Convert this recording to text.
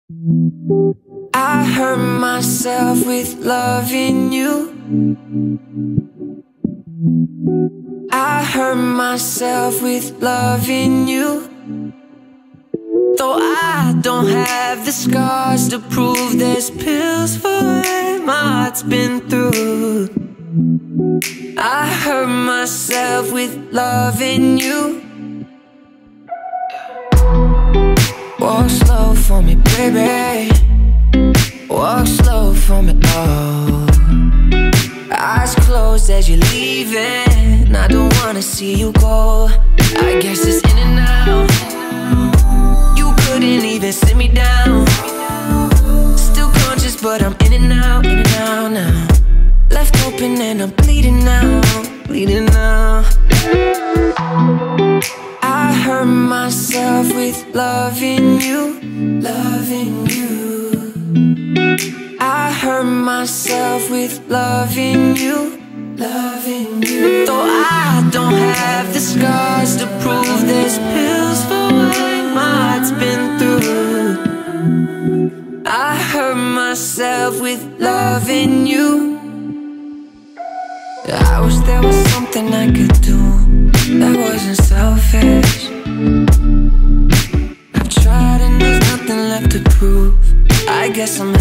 I hurt myself with loving you. I hurt myself with loving you. Though I don't have the scars to prove there's pills for what my heart's been through. I hurt myself with loving you. Walk slow for me, baby. Walk slow for me, oh. Eyes closed as you're leaving. I don't wanna see you go. I guess it's in and out. You couldn't even sit me down. Still conscious but I'm in and out now. Left open and I'm bleeding now, bleeding now. I hurt myself with loving you, loving you. I hurt myself with loving you, loving you. Though I don't have the scars to prove there's pills for what my heart's been through. I hurt myself with loving you. I wish there was something I could do that wasn't selfish. I've tried and there's nothing left to prove. I guess I'm